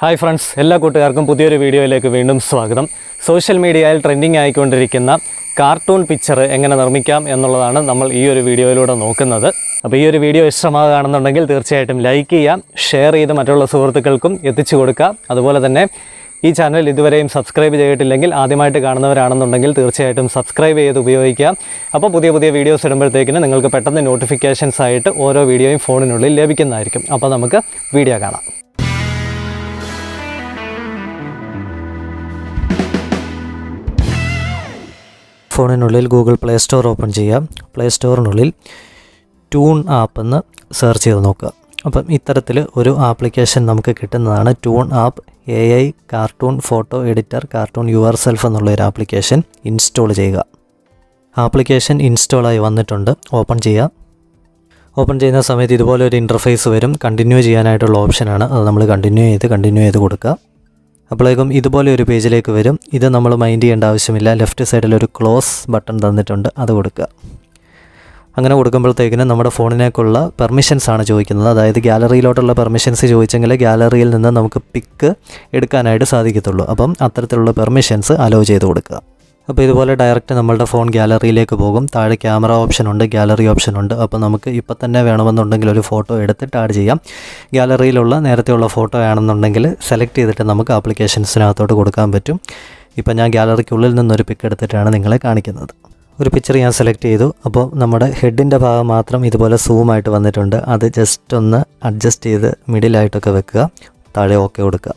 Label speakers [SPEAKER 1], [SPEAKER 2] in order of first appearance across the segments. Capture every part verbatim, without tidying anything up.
[SPEAKER 1] Hi friends, എല്ലാ കൂട്ടുകാർക്കും പുതിയൊരു വീഡിയോയിലേക്ക് വീണ്ടും സ്വാഗതം. സോഷ്യൽ മീഡിയയിൽ ട്രെൻഡിങ് ആയിക്കൊണ്ടിരിക്കുന്ന കാർട്ടൂൺ പിക്ചർ എങ്ങനെ നിർമ്മിക്കാം എന്നുള്ളതാണ് നമ്മൾ ഈ ഒരു വീഡിയോയിലൂടെ നോക്കുന്നത്. അപ്പോൾ ഈ ഒരു വീഡിയോ ഇഷ്ടമാകുകയാണെന്നുണ്ടെങ്കിൽ തീർച്ചയായിട്ടും ലൈക്ക് ചെയ്യാം, ഷെയർ ചെയ്ത് മറ്റുള്ള സുഹൃത്തുക്കൾക്കും എത്തിച്ചു കൊടുക്കുക. അതുപോലെ തന്നെ ഈ ചാനൽ ഇതുവരെയും സബ്സ്ക്രൈബ് ചെയ്തിട്ടില്ലെങ്കിൽ ആദ്യമായിട്ട് കാണുന്നവരാണെന്നുണ്ടെങ്കിൽ തീർച്ചയായിട്ടും സബ്സ്ക്രൈബ് ചെയ്ത് ഉപയോഗിക്കുക. അപ്പോൾ പുതിയ പുതിയ വീഡിയോസ് ഇടുമ്പോഴത്തേക്കിന് നിങ്ങൾക്ക് പെട്ടെന്ന് നോട്ടിഫിക്കേഷൻസ് ആയിട്ട് ഓരോ വീഡിയോയും ഫോണിനുള്ളിൽ ലഭിക്കുന്നതായിരിക്കും. അപ്പോൾ നമുക്ക് വീഡിയോ കാണാം. ഫോണിനുള്ളിൽ ഗൂഗിൾ പ്ലേ സ്റ്റോർ ഓപ്പൺ ചെയ്യാം. പ്ലേ സ്റ്റോറിനുള്ളിൽ ടൂൺ ആപ്പ് എന്ന് സെർച്ച് ചെയ്ത് നോക്കുക. അപ്പം ഇത്തരത്തിൽ ഒരു ആപ്ലിക്കേഷൻ നമുക്ക് കിട്ടുന്നതാണ് Toon app. A I cartoon photo editor cartoon yourself എന്നുള്ളൊരു ആപ്ലിക്കേഷൻ ഇൻസ്റ്റാൾ ചെയ്യുക. ആപ്ലിക്കേഷൻ ഇൻസ്റ്റാളായി വന്നിട്ടുണ്ട്. ഓപ്പൺ ചെയ്യുക. ഓപ്പൺ ചെയ്യുന്ന സമയത്ത് ഇതുപോലെ ഒരു ഇൻ്റർഫേസ് വരും. കണ്ടിന്യൂ ചെയ്യാനായിട്ടുള്ള ഓപ്ഷനാണ്. അത് നമ്മൾ കണ്ടിന്യൂ ചെയ്ത് കണ്ടിന്യൂ ചെയ്ത് കൊടുക്കുക. അപ്പോഴേക്കും ഇതുപോലെ ഒരു പേജിലേക്ക് വരും. ഇത് നമ്മൾ മൈൻഡ് ചെയ്യേണ്ട ആവശ്യമില്ല. ലെഫ്റ്റ് സൈഡിൽ ഒരു ക്ലോസ് ബട്ടൺ തന്നിട്ടുണ്ട്, അത് കൊടുക്കുക. അങ്ങനെ കൊടുക്കുമ്പോഴത്തേക്കിനും നമ്മുടെ ഫോണിനേക്കുള്ള പെർമിഷൻസ് ആണ് ചോദിക്കുന്നത്. അതായത് ഗാലറിയിലോട്ടുള്ള പെർമിഷൻസ് ചോദിച്ചെങ്കിൽ ഗാലറിയിൽ നിന്ന് നമുക്ക് പിക്ക് എടുക്കാനായിട്ട് സാധിക്കത്തുള്ളൂ. അപ്പം അത്തരത്തിലുള്ള പെർമിഷൻസ് അലോ ചെയ്ത് കൊടുക്കുക. അപ്പോൾ ഇതുപോലെ ഡയറക്റ്റ് നമ്മളുടെ ഫോൺ ഗാലറിയിലേക്ക് പോകും. താഴെ ക്യാമറ ഓപ്ഷൻ ഉണ്ട്, ഗാലറി ഓപ്ഷൻ ഉണ്ട്. അപ്പോൾ നമുക്ക് ഇപ്പം തന്നെ വേണമെന്നുണ്ടെങ്കിൽ ഒരു ഫോട്ടോ എടുത്തിട്ട് ആഡ് ചെയ്യാം. ഗാലറിയിലുള്ള നേരത്തെയുള്ള ഫോട്ടോ ആണെന്നുണ്ടെങ്കിൽ സെലക്ട് ചെയ്തിട്ട് നമുക്ക് ആപ്ലിക്കേഷൻസിനകത്തോട്ട് കൊടുക്കാൻ പറ്റും. ഇപ്പം ഞാൻ ഗാലറിക്കുള്ളിൽ നിന്നൊരു പിക്ക് എടുത്തിട്ടാണ് നിങ്ങളെ കാണിക്കുന്നത്. ഒരു പിക്ചർ ഞാൻ സെലക്ട് ചെയ്തു. അപ്പോൾ നമ്മുടെ ഹെഡിൻ്റെ ഭാഗം മാത്രം ഇതുപോലെ സൂമായിട്ട് വന്നിട്ടുണ്ട്. അത് ജസ്റ്റ് ഒന്ന് അഡ്ജസ്റ്റ് ചെയ്ത് മിഡിലായിട്ടൊക്കെ വെക്കുക. താഴെ ഓക്കെ കൊടുക്കുക.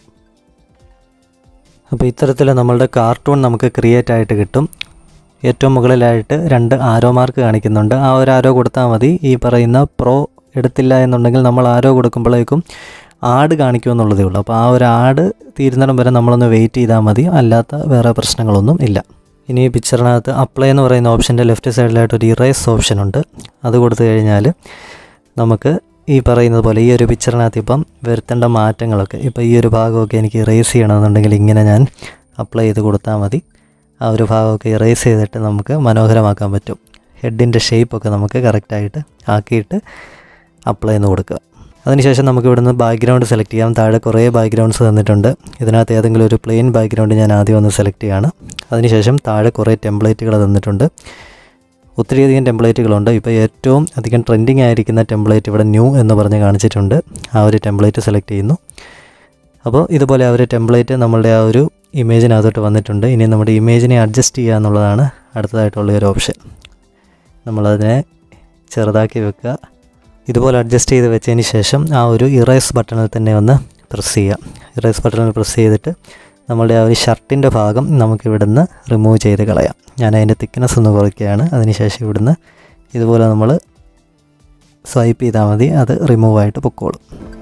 [SPEAKER 1] അപ്പോൾ ഇത്തരത്തിൽ നമ്മളുടെ കാർട്ടൂൺ നമുക്ക് ക്രിയേറ്റ് ആയിട്ട് കിട്ടും. ഏറ്റവും മുകളിലായിട്ട് രണ്ട് ആരോ മാർക്ക് കാണിക്കുന്നുണ്ട്. ആ ഒരു ആരോ കൊടുത്താൽ മതി. ഈ പറയുന്ന പ്രോ എടുത്തില്ല എന്നുണ്ടെങ്കിൽ നമ്മൾ ആരോ കൊടുക്കുമ്പോഴേക്കും ആഡ് കാണിക്കുമെന്നുള്ളതേ ഉള്ളൂ. അപ്പോൾ ആ ഒരു ആഡ് തീരുന്നിടം വരെ നമ്മളൊന്ന് വെയിറ്റ് ചെയ്താൽ മതി. അല്ലാത്ത വേറെ പ്രശ്നങ്ങളൊന്നും ഇല്ല. ഇനി ഈ പിക്ചറിനകത്ത് അപ്ലൈ എന്ന് പറയുന്ന ഓപ്ഷൻ്റെ ലെഫ്റ്റ് സൈഡിലായിട്ട് ഒരു ഇറേസ് ഓപ്ഷൻ ഉണ്ട്. അത് കൊടുത്തു കഴിഞ്ഞാൽ നമുക്ക് ഈ പറയുന്നത് പോലെ ഈ ഒരു പിക്ചറിനകത്ത് ഇപ്പം വരുത്തേണ്ട മാറ്റങ്ങളൊക്കെ, ഇപ്പോൾ ഈ ഒരു ഭാഗമൊക്കെ എനിക്ക് ഇറേസ് ചെയ്യണമെന്നുണ്ടെങ്കിൽ ഇങ്ങനെ ഞാൻ അപ്ലൈ ചെയ്ത് കൊടുത്താൽ മതി. ആ ഒരു ഭാഗമൊക്കെ ഇറേസ് ചെയ്തിട്ട് നമുക്ക് മനോഹരമാക്കാൻ പറ്റും. ഹെഡിൻ്റെ ഷേപ്പൊക്കെ നമുക്ക് കറക്റ്റായിട്ട് ആക്കിയിട്ട് അപ്ലൈ എന്ന് കൊടുക്കുക. അതിനുശേഷം നമുക്ക് ഇവിടുന്ന് ബാക്ക്ഗ്രൗണ്ട് സെലക്ട് ചെയ്യാം. താഴെ കുറേ ബാക്ക്ഗ്രൗണ്ട്സ് തന്നിട്ടുണ്ട്. ഇതിനകത്ത് ഏതെങ്കിലും ഒരു പ്ലെയിൻ ബാക്ക്ഗ്രൗണ്ട് ഞാൻ ആദ്യം ഒന്ന് സെലക്ട് ചെയ്യുകയാണ്. അതിനുശേഷം താഴെ കുറേ ടെംപ്ലേറ്റുകൾ തന്നിട്ടുണ്ട്. ഒത്തിരിയധികം ടെംപ്ലേറ്റുകളുണ്ട്. ഇപ്പോൾ ഏറ്റവും അധികം ട്രെൻഡിങ് ആയിരിക്കുന്ന ടെംപ്ലേറ്റ് ഇവിടെ ന്യൂ എന്ന് പറഞ്ഞ് കാണിച്ചിട്ടുണ്ട്. ആ ഒരു ടെംപ്ലേറ്റ് സെലക്ട് ചെയ്യുന്നു. അപ്പോൾ ഇതുപോലെ ആ ഒരു ടെംപ്ലേറ്റ് നമ്മളുടെ ആ ഒരു ഇമേജിനകത്തോട്ട് വന്നിട്ടുണ്ട്. ഇനി നമ്മുടെ ഇമേജിനെ അഡ്ജസ്റ്റ് ചെയ്യുക എന്നുള്ളതാണ് അടുത്തതായിട്ടുള്ള ഒരു ഓപ്ഷൻ. നമ്മളതിനെ ചെറുതാക്കി വെക്കുക. ഇതുപോലെ അഡ്ജസ്റ്റ് ചെയ്ത് വെച്ചതിന് ശേഷം ആ ഒരു ഇറേസ് ബട്ടണിൽ തന്നെ ഒന്ന് പ്രസ് ചെയ്യുക. ഇറേസ് ബട്ടണിൽ പ്രസ് ചെയ്തിട്ട് നമ്മളുടെ ആ ഒരു ഷർട്ടിൻ്റെ ഭാഗം നമുക്ക് ഇവിടുന്ന് റിമൂവ് ചെയ്ത് കളയാം. ഞാൻ അതിൻ്റെ തിക്നെസ് ഒന്ന് കുറയ്ക്കുകയാണ്. അതിനുശേഷം ഇവിടുന്ന് ഇതുപോലെ നമ്മൾ സ്വൈപ്പ് ചെയ്താൽ മതി, അത് റിമൂവ് ആയിട്ട് പൊക്കോളും.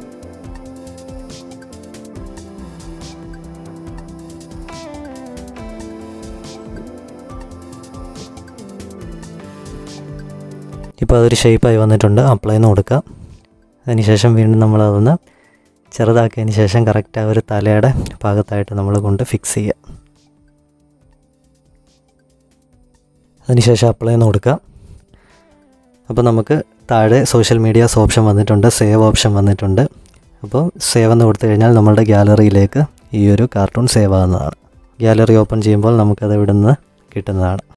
[SPEAKER 1] ഇപ്പോൾ അതൊരു ഷേപ്പായി വന്നിട്ടുണ്ട്. അപ്ലൈ എന്ന് കൊടുക്കുക. അതിനുശേഷം വീണ്ടും നമ്മളതൊന്ന് ചെറുതാക്കിയതിന് ശേഷം കറക്റ്റ് ആ ഒരു തലയുടെ ഭാഗത്തായിട്ട് നമ്മൾ കൊണ്ട് ഫിക്സ് ചെയ്യുക. അതിനുശേഷം അപ്ലൈ എന്ന് കൊടുക്കുക. അപ്പോൾ നമുക്ക് താഴെ സോഷ്യൽ മീഡിയാസ് ഓപ്ഷൻ വന്നിട്ടുണ്ട്, സേവ് ഓപ്ഷൻ വന്നിട്ടുണ്ട്. അപ്പോൾ സേവ് എന്ന് കൊടുത്തു കഴിഞ്ഞാൽ നമ്മളുടെ ഗാലറിയിലേക്ക് ഈ ഒരു കാർട്ടൂൺ സേവ് ആകുന്നതാണ്. ഗാലറി ഓപ്പൺ ചെയ്യുമ്പോൾ നമുക്കത് ഇവിടെ നിന്ന് കിട്ടുന്നതാണ്.